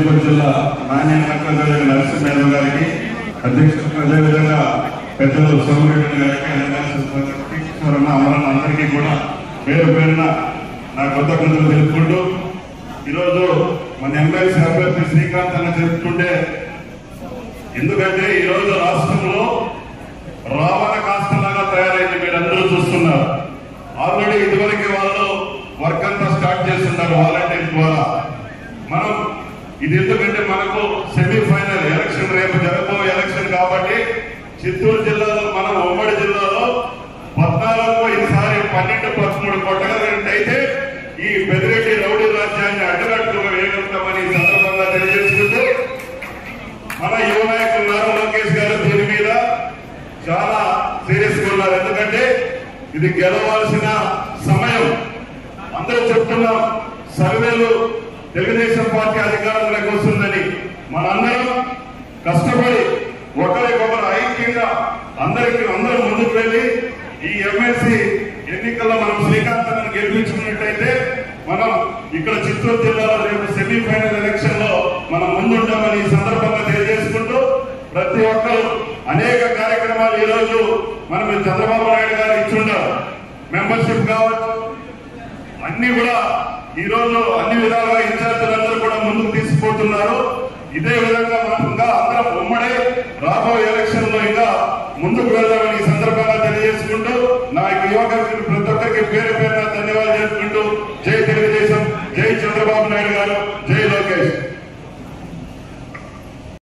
తిరుపతి జిల్లా మాన్య నరసింహ యాదవ్ గారికి అధ్యక్షుడు, అదేవిధంగా పెద్దలు సోమిరెడ్డి గారికి, అమరన్న అందరికీ కూడా పేరు పేరున నా కృతజ్ఞతలు తెలుపుకుంటూ, ఈరోజు మన ఎమ్మెల్సీ అభ్యర్థి శ్రీకాంత్ అన్న చెప్పుకుంటే, ఎందుకంటే ఈరోజు రాష్ట్రంలో రావణ కాష్టలాగా తయారైంది. మీరు అందరూ చూస్తున్నారు. ఆల్రెడీ ఇదివరకు వాళ్ళు వర్క్ అంతా స్టార్ట్ చేస్తున్నారు వాలంటీర్ ద్వారా. మనం ఇది ఎందుకంటే మనకు సెమీఫైనల్ ఎలక్షన్ రేపు జరగబోయే ఎలక్షన్ కాబట్టి చిత్తూరు జిల్లాలో మనం ఉమ్మడి జిల్లాలో 14 ఈసారి 12-13 కొట్టగలిగినట్టయితే ఈ పెద్దిరెడ్డి రౌడీ రాజ్యాన్ని అడ్డగట్టుగా వేయగలుగుతామని సందర్భంగా తెలియజేసుకుంటూ, మన యువ నాయకులు నారా లోకేష్ గారు దీని మీద చాలా సీరియస్ గా ఉన్నారు. ఎందుకంటే ఇది గెలవాల్సిన సమయం. అందరూ చెప్తున్నాం సర్వేలు తెలుగుదేశం పార్టీ అధికారంలోకి వస్తుందని. మనందరం కష్టపడి ఒకరికొకరు ఐక్యంగా అందరూ ముందుకు వెళ్లి ఈ ఎమ్మెల్సీ ఎన్నికల్లో మనం శ్రీకాంత్ గెలిపించుకున్నట్టయితే మనం ఇక్కడ చిత్తూరు జిల్లాలో రేపు సెమీఫైనల్ ఎలక్షన్ లో మనం ముందుంటామని ఈ సందర్భంగా తెలియజేసుకుంటూ, ప్రతి ఒక్కరు అనేక కార్యక్రమాలు ఈ రోజు మనం చంద్రబాబు నాయుడు గారు ఇచ్చుంటారు. మెంబర్షిప్ కావచ్చు, అన్ని కూడా ఈ రోజు అన్ని విధాలుగా ఇన్ఛార్జీలందరూ కూడా ముందుకు తీసుకుపోతున్నారు. ఇదే విధంగా మనం ఇంకా అందరం ఉమ్మడే రాబోయే ఎలక్షన్ లో ఇంకా ముందుకు వెళ్దామని ఈ సందర్భంగా తెలియజేసుకుంటూ, నా యువకులకు ప్రతి ఒక్కరికి పేరు పేరున ధన్యవాదాలు చేసుకుంటూ, జై తెలుగుదేశం, జై చంద్రబాబు నాయుడు గారు, జై లోకేష్.